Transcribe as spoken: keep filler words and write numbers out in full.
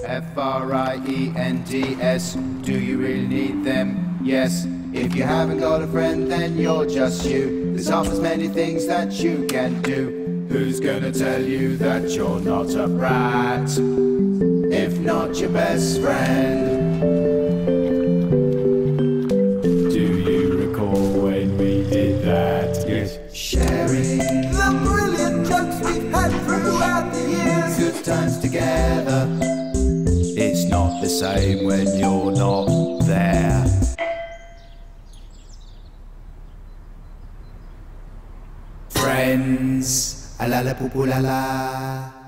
F R I E N D S. Do you really need them? Yes. If you haven't got a friend, then you're just you. There's half as many things that you can do. Who's gonna tell you that you're not a brat? If not your best friend. Do you recall when we did that? Yes. Sharing the brilliant jokes we've had throughout the years. Good times together. It's not the same when you're not there. Friends, a la la poo poo la la.